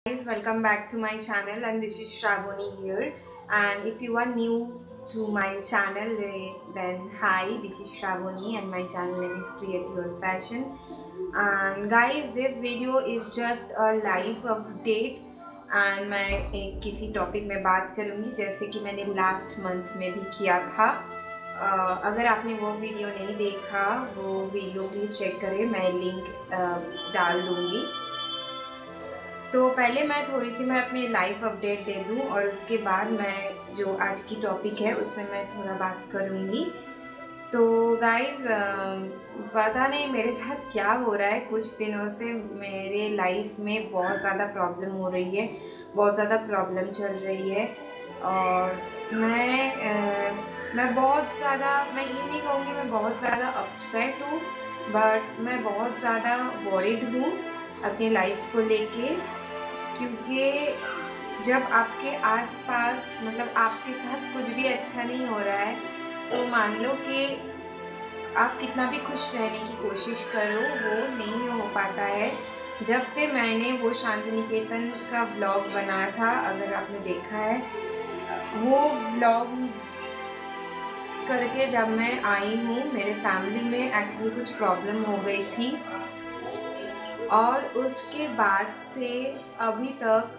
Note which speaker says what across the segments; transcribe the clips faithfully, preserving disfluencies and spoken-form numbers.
Speaker 1: Guys, welcome back to my channel and this is Srabani here. And if you are new to my channel, then hi, this is Srabani and my channel name is Create Your Fashion. And guys, this video is just a life update and मैं एक किसी topic में बात करूँगी जैसे कि मैंने last month में भी किया था. uh, अगर आपने वो वीडियो नहीं देखा वो वीडियो प्लीज़ चेक करें, मैं लिंक uh, डाल दूँगी. तो पहले मैं थोड़ी सी मैं अपनी लाइफ अपडेट दे दूं और उसके बाद मैं जो आज की टॉपिक है उसमें मैं थोड़ा बात करूंगी. तो गाइस, पता नहीं मेरे साथ क्या हो रहा है, कुछ दिनों से मेरे लाइफ में बहुत ज़्यादा प्रॉब्लम हो रही है, बहुत ज़्यादा प्रॉब्लम चल रही है. और मैं आ, मैं बहुत ज़्यादा, मैं ये नहीं कहूँगी मैं बहुत ज़्यादा अपसेट हूँ, बट मैं बहुत ज़्यादा वॉरिड हूँ अपनी लाइफ को लेके. क्योंकि जब आपके आसपास मतलब आपके साथ कुछ भी अच्छा नहीं हो रहा है तो मान लो कि आप कितना भी खुश रहने की कोशिश करो वो नहीं हो पाता है. जब से मैंने वो शांति निकेतन का व्लॉग बनाया था, अगर आपने देखा है वो व्लॉग करके जब मैं आई हूँ, मेरे फैमिली में एक्चुअली कुछ प्रॉब्लम हो गई थी और उसके बाद से अभी तक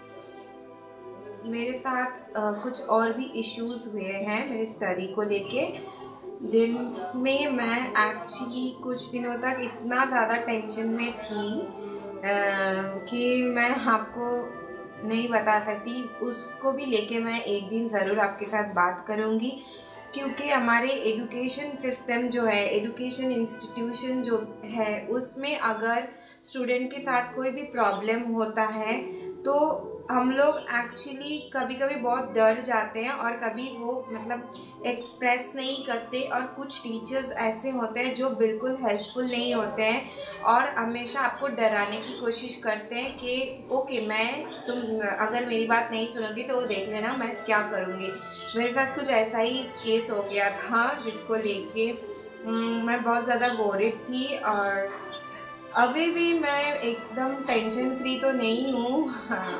Speaker 1: मेरे साथ आ, कुछ और भी इश्यूज़ हुए हैं मेरे स्टडी को लेके, जिनमें मैं एक्चुअली कुछ दिनों तक इतना ज़्यादा टेंशन में थी आ, कि मैं आपको नहीं बता सकती. उसको भी लेके मैं एक दिन ज़रूर आपके साथ बात करूँगी. क्योंकि हमारे एजुकेशन सिस्टम जो है, एजुकेशन इंस्टीट्यूशन जो है, उसमें अगर स्टूडेंट के साथ कोई भी प्रॉब्लम होता है तो हम लोग एक्चुअली कभी कभी बहुत डर जाते हैं और कभी वो मतलब एक्सप्रेस नहीं करते. और कुछ टीचर्स ऐसे होते हैं जो बिल्कुल हेल्पफुल नहीं होते हैं और हमेशा आपको डराने की कोशिश करते हैं कि ओके मैं तुम अगर मेरी बात नहीं सुनोगी तो वो देख लेना मैं क्या करूँगी. मेरे साथ कुछ ऐसा ही केस हो गया था जिसको लेके मैं बहुत ज़्यादा वॉरिड थी. और अभी भी मैं एकदम टेंशन फ्री तो नहीं हूँ, हाँ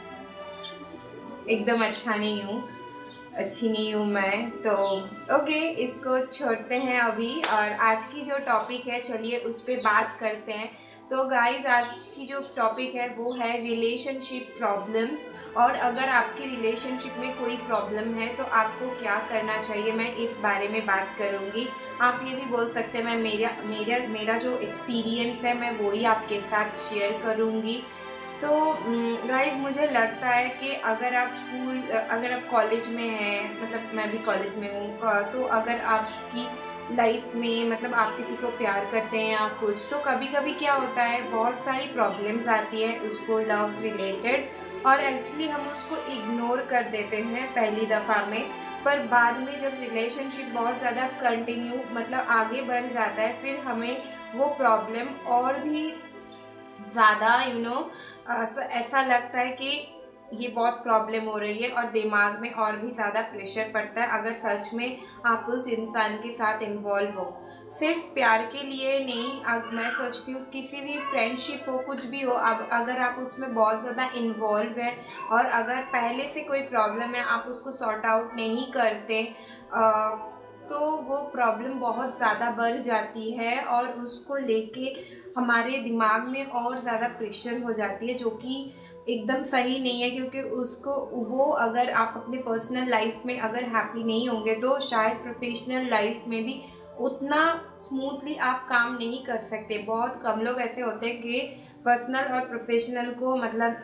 Speaker 1: एकदम अच्छा नहीं हूँ, अच्छी नहीं हूँ मैं. तो ओके, इसको छोड़ते हैं अभी और आज की जो टॉपिक है चलिए उस पर बात करते हैं. तो गाइस, आज की जो टॉपिक है वो है रिलेशनशिप प्रॉब्लम्स. और अगर आपकी रिलेशनशिप में कोई प्रॉब्लम है तो आपको क्या करना चाहिए, मैं इस बारे में बात करूँगी. आप ये भी बोल सकते हैं मैं मेरा मेरा मेरा जो एक्सपीरियंस है मैं वही आपके साथ शेयर करूँगी. तो गाइस, मुझे लगता है कि अगर आप स्कूल अगर आप कॉलेज में हैं, मतलब मैं भी कॉलेज में हूँ, तो अगर आपकी लाइफ में मतलब आप किसी को प्यार करते हैं या कुछ, तो कभी कभी क्या होता है बहुत सारी प्रॉब्लम्स आती है उसको लव रिलेटेड, और एक्चुअली हम उसको इग्नोर कर देते हैं पहली दफ़ा में. पर बाद में जब रिलेशनशिप बहुत ज़्यादा कंटिन्यू मतलब आगे बढ़ जाता है फिर हमें वो प्रॉब्लम और भी ज़्यादा यू नो ऐसा लगता है कि ये बहुत प्रॉब्लम हो रही है और दिमाग में और भी ज़्यादा प्रेशर पड़ता है अगर सच में आप उस इंसान के साथ इन्वॉल्व हो. सिर्फ प्यार के लिए नहीं, अब मैं सोचती हूँ किसी भी फ्रेंडशिप हो, कुछ भी हो, अब अगर आप उसमें बहुत ज़्यादा इन्वॉल्व हैं और अगर पहले से कोई प्रॉब्लम है आप उसको सॉर्ट आउट नहीं करते आ, तो वो प्रॉब्लम बहुत ज़्यादा बढ़ जाती है और उसको लेके हमारे दिमाग में और ज़्यादा प्रेशर हो जाती है, जो कि एकदम सही नहीं है. क्योंकि उसको वो अगर आप अपने पर्सनल लाइफ में अगर हैप्पी नहीं होंगे तो शायद प्रोफेशनल लाइफ में भी उतना स्मूथली आप काम नहीं कर सकते. बहुत कम लोग ऐसे होते हैं कि पर्सनल और प्रोफेशनल को मतलब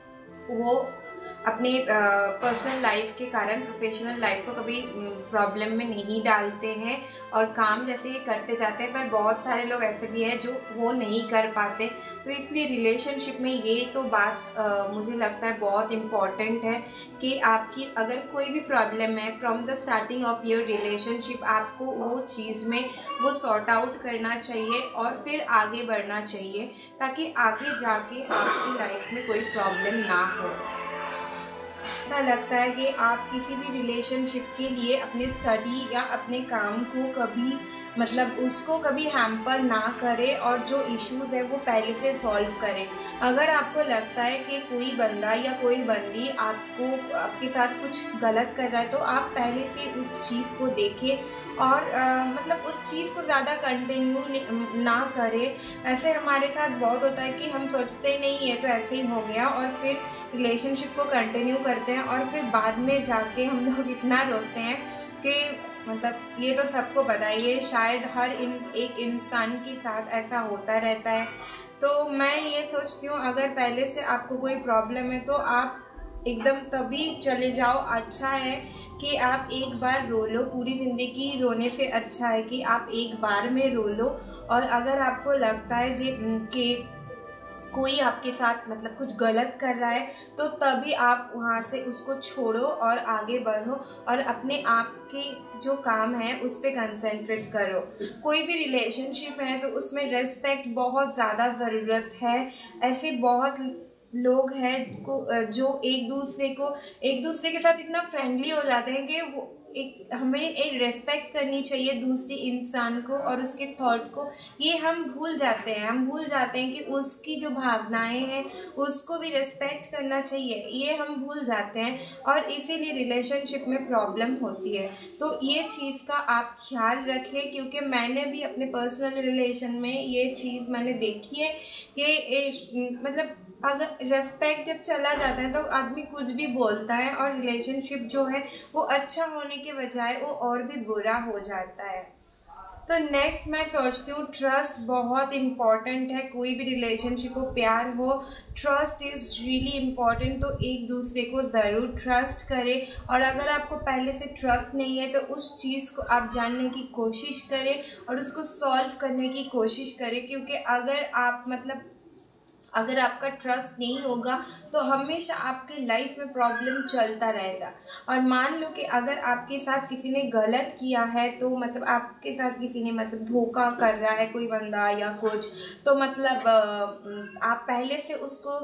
Speaker 1: वो अपने पर्सनल लाइफ के कारण प्रोफेशनल लाइफ को कभी प्रॉब्लम में नहीं डालते हैं और काम जैसे ये करते जाते हैं. पर बहुत सारे लोग ऐसे भी हैं जो वो नहीं कर पाते. तो इसलिए रिलेशनशिप में ये तो बात आ, मुझे लगता है बहुत इम्पॉर्टेंट है कि आपकी अगर कोई भी प्रॉब्लम है from the starting of your relationship आपको वो चीज़ में वो सॉर्ट आउट करना चाहिए और फिर आगे बढ़ना चाहिए ताकि आगे जाके आपकी लाइफ में कोई प्रॉब्लम ना हो. ऐसा लगता है कि आप किसी भी रिलेशनशिप के लिए अपने स्टडी या अपने काम को कभी मतलब उसको कभी हैम्पर ना करे और जो इश्यूज़ है वो पहले से सॉल्व करें। अगर आपको लगता है कि कोई बंदा या कोई बंदी आपको आपके साथ कुछ गलत कर रहा है तो आप पहले से उस चीज़ को देखें और आ, मतलब उस चीज़ को ज़्यादा कंटिन्यू ना करें। ऐसे हमारे साथ बहुत होता है कि हम सोचते नहीं है तो ऐसे ही हो गया और फिर रिलेशनशिप को कंटिन्यू करते हैं और फिर बाद में जाके हम लोग इतना रोते हैं कि मतलब ये तो सबको पता है, ये शायद हर इन एक इंसान के साथ ऐसा होता रहता है। तो मैं ये सोचती हूँ अगर पहले से आपको कोई प्रॉब्लम है तो आप एकदम तभी चले जाओ। अच्छा है कि आप एक बार रो लो, पूरी ज़िंदगी रोने से अच्छा है कि आप एक बार में रो लो। और अगर आपको लगता है जे कि कोई आपके साथ मतलब कुछ गलत कर रहा है तो तभी आप वहाँ से उसको छोड़ो और आगे बढ़ो और अपने आप के जो काम है उस पर कंसंट्रेट करो। कोई भी रिलेशनशिप है तो उसमें रेस्पेक्ट बहुत ज़्यादा ज़रूरत है। ऐसे बहुत लोग हैं को जो एक दूसरे को एक दूसरे के साथ इतना फ्रेंडली हो जाते हैं कि वो एक हमें एक रेस्पेक्ट करनी चाहिए दूसरे इंसान को और उसके थॉट को, ये हम भूल जाते हैं। हम भूल जाते हैं कि उसकी जो भावनाएं हैं उसको भी रेस्पेक्ट करना चाहिए, ये हम भूल जाते हैं और इसीलिए रिलेशनशिप में प्रॉब्लम होती है। तो ये चीज़ का आप ख्याल रखें क्योंकि मैंने भी अपने पर्सनल रिलेशन में ये चीज़ मैंने देखी है कि एक मतलब अगर रेस्पेक्ट जब चला जाता है तो आदमी कुछ भी बोलता है और रिलेशनशिप जो है वो अच्छा होने के बजाय वो और भी बुरा हो जाता है। तो नेक्स्ट मैं सोचती हूँ ट्रस्ट बहुत इम्पॉर्टेंट है। कोई भी रिलेशनशिप हो, प्यार हो, ट्रस्ट इज़ रियली इम्पॉर्टेंट। तो एक दूसरे को ज़रूर ट्रस्ट करें और अगर आपको पहले से ट्रस्ट नहीं है तो उस चीज़ को आप जानने की कोशिश करें और उसको सॉल्व करने की कोशिश करें क्योंकि अगर आप मतलब अगर आपका ट्रस्ट नहीं होगा तो हमेशा आपके लाइफ में प्रॉब्लम चलता रहेगा। और मान लो कि अगर आपके साथ किसी ने गलत किया है तो मतलब आपके साथ किसी ने मतलब धोखा कर रहा है कोई बंदा या कुछ, तो मतलब आप पहले से उसको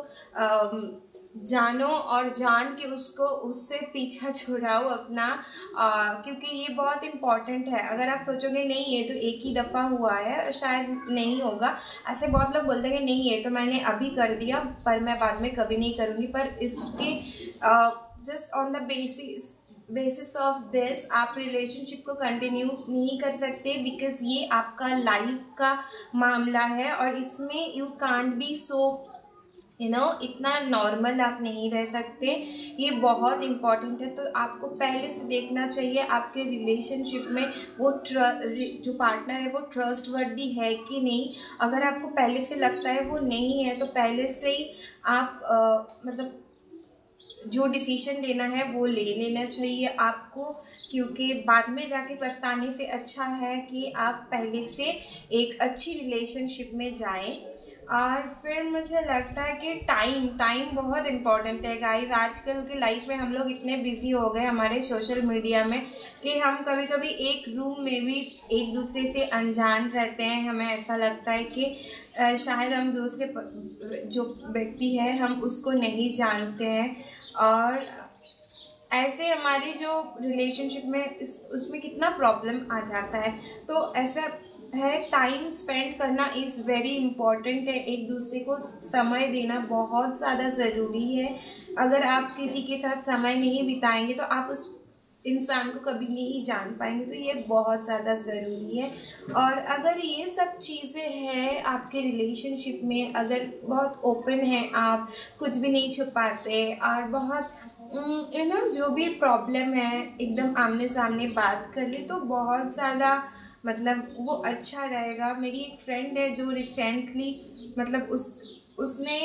Speaker 1: जानो और जान के उसको उससे पीछा छुड़ाओ अपना, आ, क्योंकि ये बहुत इम्पॉर्टेंट है। अगर आप सोचोगे नहीं ये तो एक ही दफ़ा हुआ है शायद नहीं होगा, ऐसे बहुत लोग बोलते हैं कि नहीं ये तो मैंने अभी कर दिया पर मैं बाद में कभी नहीं करूँगी, पर इसके just on the basis basis of this आप रिलेशनशिप को कंटिन्यू नहीं कर सकते बिकॉज़ ये आपका लाइफ का मामला है और इसमें you can't be so you know इतना नॉर्मल आप नहीं रह सकते। ये बहुत इम्पॉर्टेंट है। तो आपको पहले से देखना चाहिए आपके रिलेशनशिप में वो जो पार्टनर है वो ट्रस्टवर्दी है कि नहीं। अगर आपको पहले से लगता है वो नहीं है तो पहले से ही आप आ, मतलब जो डिसीजन लेना है वो ले लेना चाहिए आपको, क्योंकि बाद में जाके पछताने से अच्छा है कि आप पहले से एक अच्छी रिलेशनशिप में जाएं। और फिर मुझे लगता है कि टाइम टाइम बहुत इम्पॉर्टेंट है गाइस। आजकल के लाइफ में हम लोग इतने बिजी हो गए हमारे सोशल मीडिया में कि हम कभी कभी एक रूम में भी एक दूसरे से अनजान रहते हैं। हमें ऐसा लगता है कि शायद हम दूसरे जो व्यक्ति है हम उसको नहीं जानते हैं और ऐसे हमारी जो रिलेशनशिप में इस उसमें कितना प्रॉब्लम आ जाता है। तो ऐसा है टाइम स्पेंड करना इज़ वेरी इम्पॉर्टेंट है। एक दूसरे को समय देना बहुत ज़्यादा ज़रूरी है। अगर आप किसी के साथ समय नहीं बिताएंगे तो आप उस इंसान को कभी नहीं जान पाएंगे, तो ये बहुत ज़्यादा ज़रूरी है। और अगर ये सब चीज़ें हैं आपके रिलेशनशिप में, अगर बहुत ओपन हैं, आप कुछ भी नहीं छुपाते और बहुत यू नो जो भी प्रॉब्लम है एकदम आमने सामने बात कर ले तो बहुत ज़्यादा मतलब वो अच्छा रहेगा। मेरी एक फ्रेंड है जो रिसेंटली मतलब उस उसने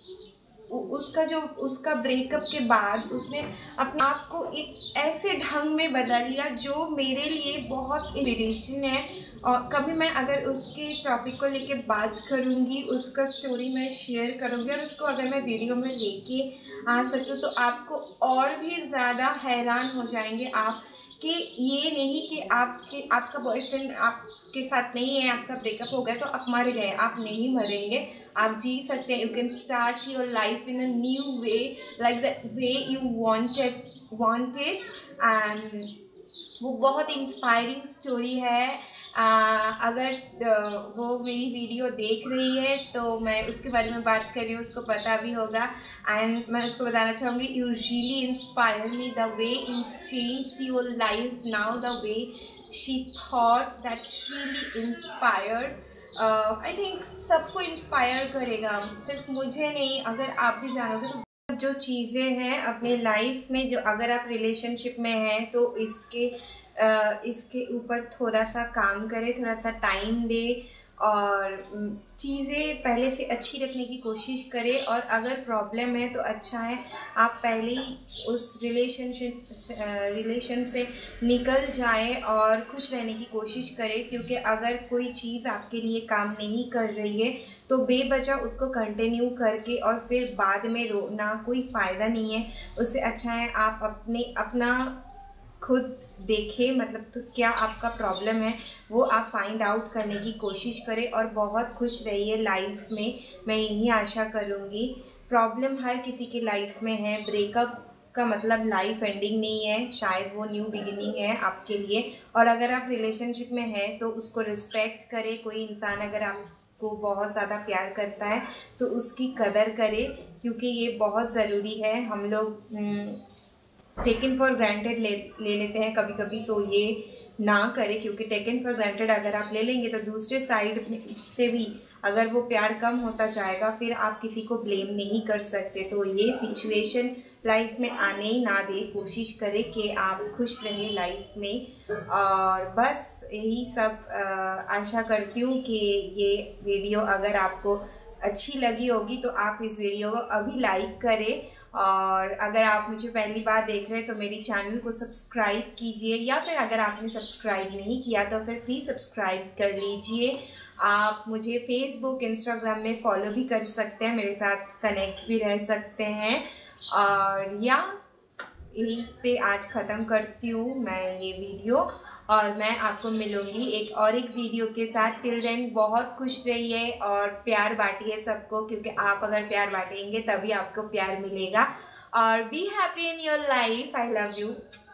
Speaker 1: उसका जो उसका ब्रेकअप के बाद उसने अपने आप को एक ऐसे ढंग में बदल लिया जो मेरे लिए बहुत इंस्पिरेशन है। और कभी मैं अगर उसके टॉपिक को लेके बात करूँगी, उसका स्टोरी मैं शेयर करूँगी और उसको अगर मैं वीडियो में लेके आ सकूँ तो आपको और भी ज़्यादा हैरान हो जाएंगे आप कि ये नहीं कि आपके आपका बॉयफ्रेंड आपके साथ नहीं है, आपका ब्रेकअप हो गया तो आप मर गए। आप नहीं मरेंगे, आप जी सकते हैं। You can start your life in a new way like the way you wanted wanted and वो बहुत इंस्पायरिंग स्टोरी है। आ, अगर वो मेरी वीडियो देख रही है तो मैं उसके बारे में बात कर रही हूँ, उसको पता भी होगा। एंड मैं उसको बताना चाहूँगी, you really inspire me the way you change your life now, the way she thought, that really inspired. I think सबको इंस्पायर करेगा, सिर्फ मुझे नहीं। अगर आप भी जानोगे तो जो चीज़ें हैं अपने लाइफ में, जो अगर आप रिलेशनशिप में हैं तो इसके Uh, इसके ऊपर थोड़ा सा काम करें, थोड़ा सा टाइम दे और चीज़ें पहले से अच्छी रखने की कोशिश करें। और अगर प्रॉब्लम है तो अच्छा है आप पहले ही उस रिलेशनशिप रिलेशन से निकल जाएं और खुश रहने की कोशिश करें, क्योंकि अगर कोई चीज़ आपके लिए काम नहीं कर रही है तो बेवजह उसको कंटिन्यू करके और फिर बाद में रोना कोई फ़ायदा नहीं है। उससे अच्छा है आप अपने अपना खुद देखें, मतलब तो क्या आपका प्रॉब्लम है वो आप फाइंड आउट करने की कोशिश करें और बहुत खुश रहिए लाइफ में। मैं यही आशा करूँगी। प्रॉब्लम हर किसी की लाइफ में है, ब्रेकअप का मतलब लाइफ एंडिंग नहीं है, शायद वो न्यू बिगिनिंग है आपके लिए। और अगर आप रिलेशनशिप में हैं तो उसको रिस्पेक्ट करें। कोई इंसान अगर आप को बहुत ज़्यादा प्यार करता है तो उसकी कदर करें, क्योंकि ये बहुत ज़रूरी है। हम लोग टेकन फॉर ग्रांटेड ले ले लेते हैं कभी कभी, तो ये ना करें, क्योंकि टेकन फॉर ग्रांटेड अगर आप ले लेंगे तो दूसरे साइड से भी अगर वो प्यार कम होता जाएगा फिर आप किसी को ब्लेम नहीं कर सकते। तो ये सिचुएशन लाइफ में आने ही ना दे, कोशिश करें कि आप खुश रहें लाइफ में। और बस यही सब आशा करती हूँ कि ये वीडियो अगर आपको अच्छी लगी होगी तो आप इस वीडियो को अभी लाइक करें। और अगर आप मुझे पहली बार देख रहे हैं तो मेरी चैनल को सब्सक्राइब कीजिए, या फिर अगर आपने सब्सक्राइब नहीं किया तो फिर प्लीज़ सब्सक्राइब कर लीजिए। आप मुझे फेसबुक इंस्टाग्राम में फॉलो भी कर सकते हैं, मेरे साथ कनेक्ट भी रह सकते हैं। और या यहीं पे आज ख़त्म करती हूँ मैं ये वीडियो, और मैं आपको मिलूँगी एक और एक वीडियो के साथ। टिल देन बहुत खुश रहिए और प्यार बांटिए सबको, क्योंकि आप अगर प्यार बांटेंगे तभी आपको प्यार मिलेगा। और be happy in your life. I love you.